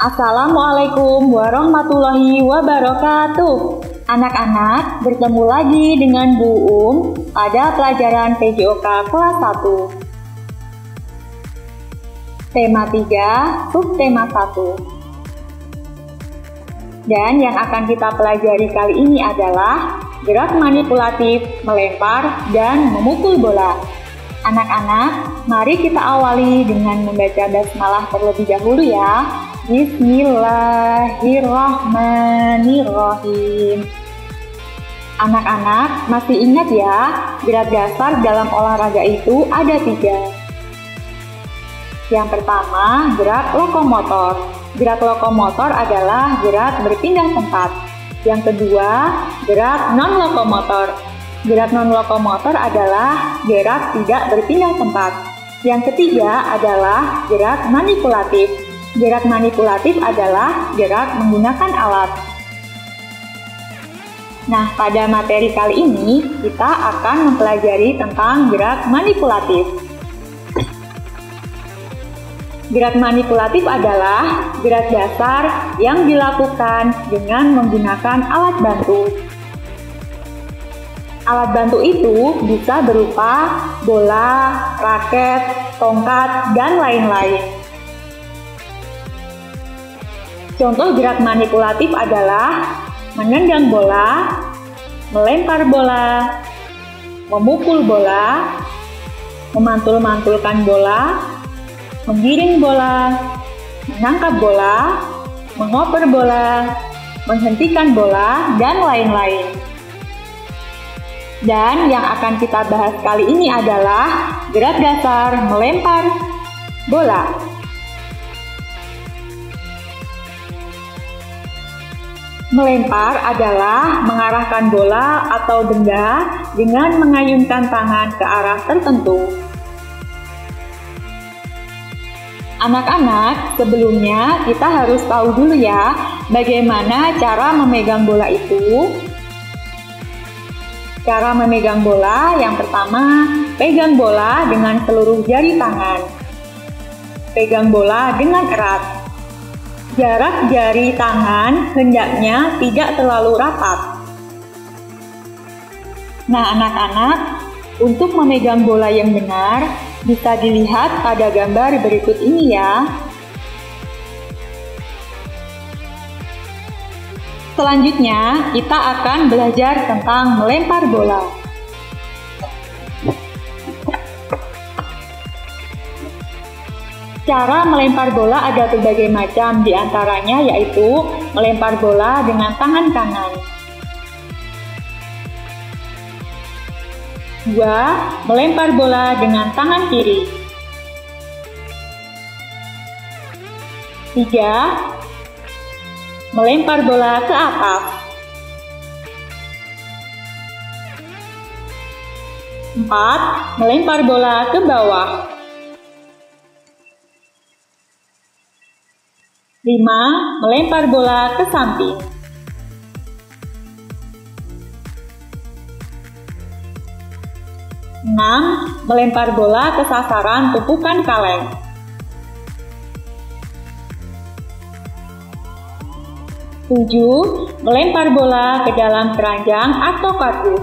Assalamualaikum warahmatullahi wabarakatuh. Anak-anak, bertemu lagi dengan Bu pada pelajaran PJOK kelas 1. Tema 3, subtema 1. Dan yang akan kita pelajari kali ini adalah gerak manipulatif, melempar, dan memukul bola. Anak-anak, mari kita awali dengan membaca basmalah terlebih dahulu ya. Bismillahirrahmanirrahim. Anak-anak masih ingat ya, gerak dasar dalam olahraga itu ada 3. Yang pertama, gerak lokomotor. Gerak lokomotor adalah gerak berpindah tempat. Yang kedua, gerak non-lokomotor. Gerak non-lokomotor adalah gerak tidak berpindah tempat. Yang ketiga adalah gerak manipulatif. Gerak manipulatif adalah gerak menggunakan alat. Nah, pada materi kali ini kita akan mempelajari tentang gerak manipulatif. Gerak manipulatif adalah gerak dasar yang dilakukan dengan menggunakan alat bantu. Alat bantu itu bisa berupa bola, raket, tongkat, dan lain-lain. Contoh gerak manipulatif adalah menendang bola, melempar bola, memukul bola, memantul-mantulkan bola, menggiring bola, menangkap bola, mengoper bola, menghentikan bola, dan lain-lain. Dan yang akan kita bahas kali ini adalah gerak dasar melempar bola. Melempar adalah mengarahkan bola atau benda dengan mengayunkan tangan ke arah tertentu. Anak-anak, sebelumnya kita harus tahu dulu ya, bagaimana cara memegang bola itu. Cara memegang bola, yang pertama, pegang bola dengan seluruh jari tangan. Pegang bola dengan erat. Jarak jari tangan hendaknya tidak terlalu rapat. Nah, anak-anak, untuk memegang bola yang benar, bisa dilihat pada gambar berikut ini ya. Selanjutnya, kita akan belajar tentang melempar bola. Cara melempar bola ada berbagai macam, diantaranya yaitu melempar bola dengan tangan kanan. 2. Melempar bola dengan tangan kiri. 3. Melempar bola ke atas. 4. Melempar bola ke bawah. 5. Melempar bola ke samping. 6. Melempar bola ke sasaran tumpukan kaleng. 7. Melempar bola ke dalam keranjang atau kardus.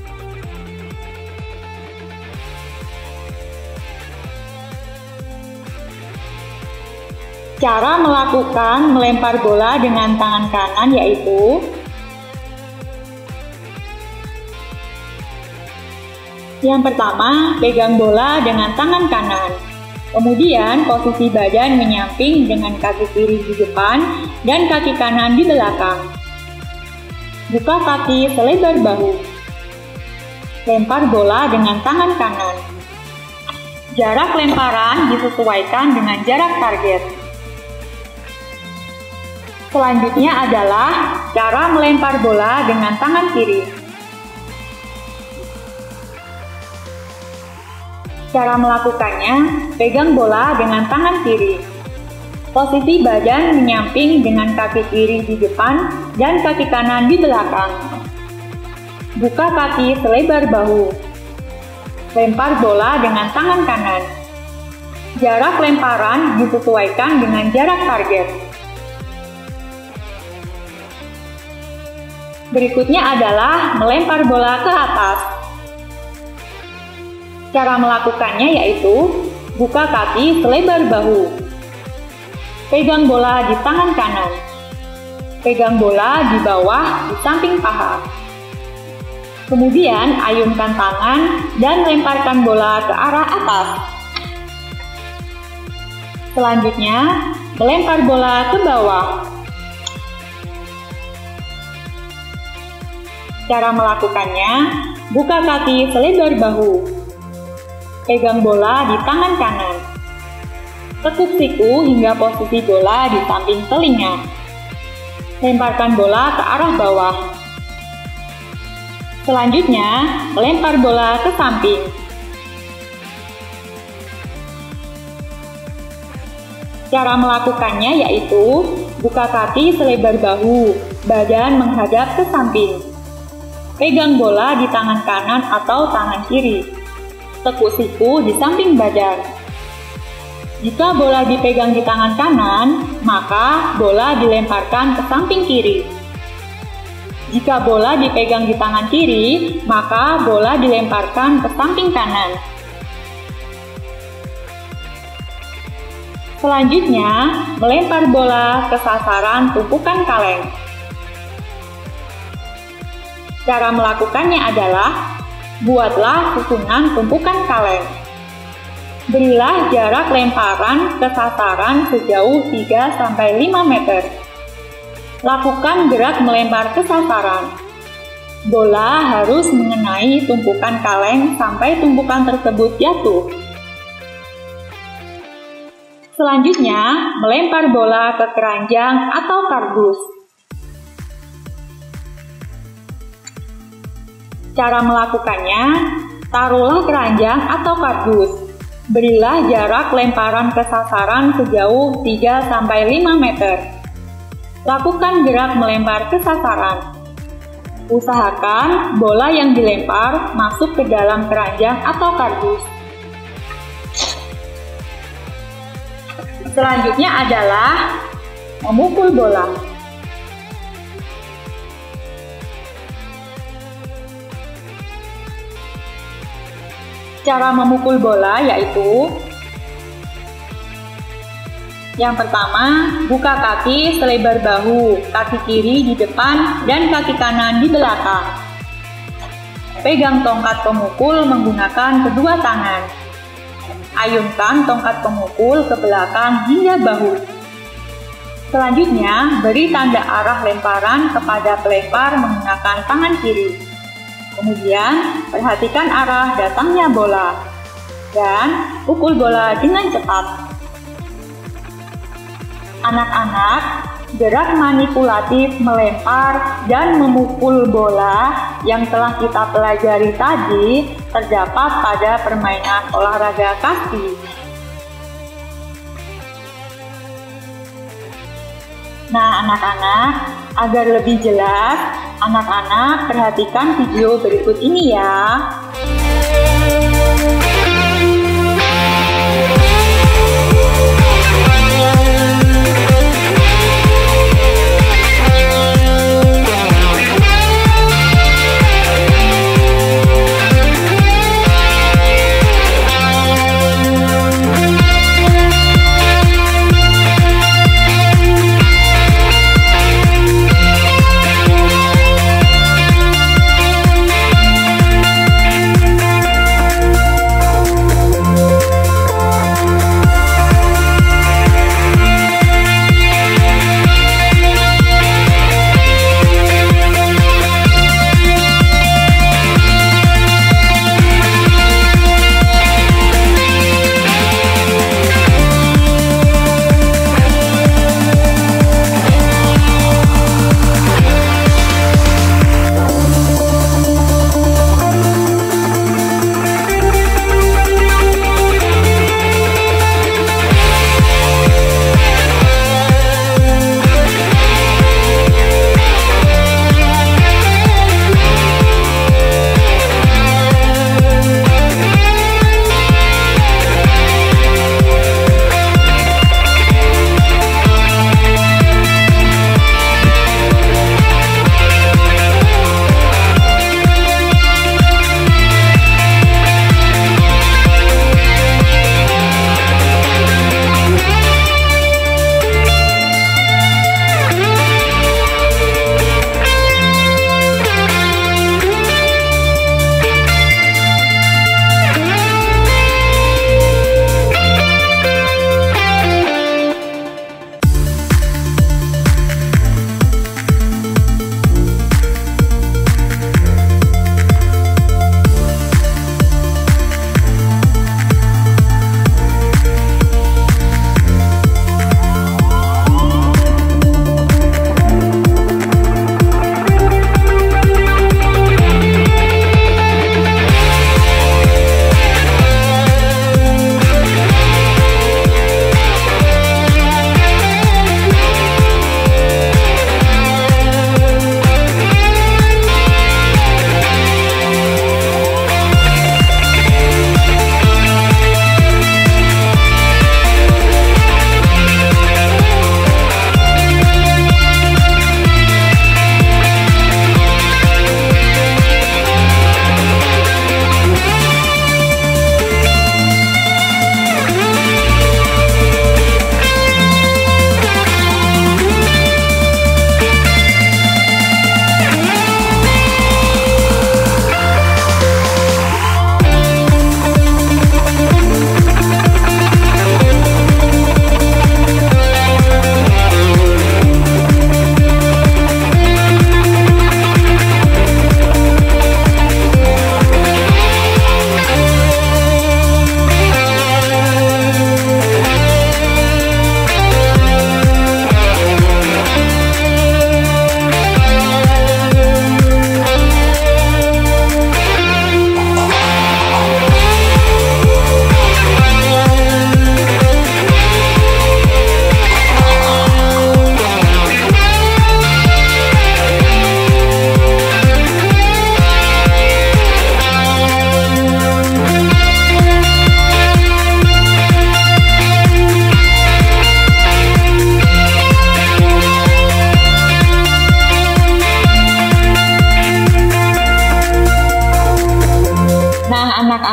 8. Cara melakukan melempar bola dengan tangan kanan yaitu yang pertama, pegang bola dengan tangan kanan. Kemudian, posisi badan menyamping dengan kaki kiri di depan dan kaki kanan di belakang. Buka kaki selebar bahu. Lempar bola dengan tangan kanan. Jarak lemparan disesuaikan dengan jarak target. Selanjutnya adalah cara melempar bola dengan tangan kiri. Cara melakukannya, pegang bola dengan tangan kiri. Posisi badan menyamping dengan kaki kiri di depan dan kaki kanan di belakang. Buka kaki selebar bahu. Lempar bola dengan tangan kanan. Jarak lemparan disesuaikan dengan jarak target. Berikutnya adalah melempar bola ke atas. Cara melakukannya yaitu buka kaki selebar bahu. Pegang bola di tangan kanan. Pegang bola di bawah di samping paha. Kemudian ayunkan tangan dan lemparkan bola ke arah atas. Selanjutnya, melempar bola ke bawah. Cara melakukannya, buka kaki selebar bahu. Pegang bola di tangan kanan. Tekuk siku hingga posisi bola di samping telinga. Lemparkan bola ke arah bawah. Selanjutnya, melempar bola ke samping. Cara melakukannya yaitu buka kaki selebar bahu, badan menghadap ke samping. Pegang bola di tangan kanan atau tangan kiri. Tekuk siku di samping badan. Jika bola dipegang di tangan kanan, maka bola dilemparkan ke samping kiri. Jika bola dipegang di tangan kiri, maka bola dilemparkan ke samping kanan. Selanjutnya, melempar bola ke sasaran tumpukan kaleng. Cara melakukannya adalah buatlah susunan tumpukan kaleng. Berilah jarak lemparan ke sasaran sejauh 3-5 meter. Lakukan gerak melempar ke sasaran. Bola harus mengenai tumpukan kaleng sampai tumpukan tersebut jatuh. Selanjutnya, melempar bola ke keranjang atau kardus. Cara melakukannya, taruhlah keranjang atau kardus. Berilah jarak lemparan ke sasaran sejauh 3-5 meter. Lakukan gerak melempar ke sasaran. Usahakan bola yang dilempar masuk ke dalam keranjang atau kardus. Selanjutnya adalah memukul bola. Cara memukul bola yaitu yang pertama, buka kaki selebar bahu, kaki kiri di depan dan kaki kanan di belakang. Pegang tongkat pemukul menggunakan kedua tangan. Ayunkan tongkat pemukul ke belakang hingga bahu. Selanjutnya, beri tanda arah lemparan kepada pelempar menggunakan tangan kiri. Kemudian, perhatikan arah datangnya bola. Dan pukul bola dengan cepat. Anak-anak, gerak manipulatif melempar dan memukul bola yang telah kita pelajari tadi terdapat pada permainan olahraga kaki. Nah, anak-anak, agar lebih jelas, anak-anak perhatikan video berikut ini ya.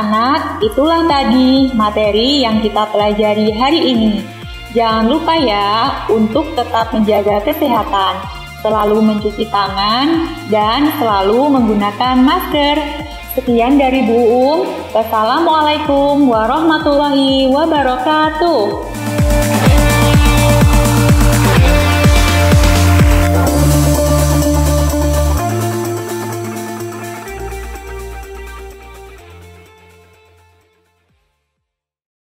anak-anak, itulah tadi materi yang kita pelajari hari ini. Jangan lupa ya untuk tetap menjaga kesehatan, selalu mencuci tangan, dan selalu menggunakan masker. Sekian dari Bu Wassalamualaikum warahmatullahi wabarakatuh.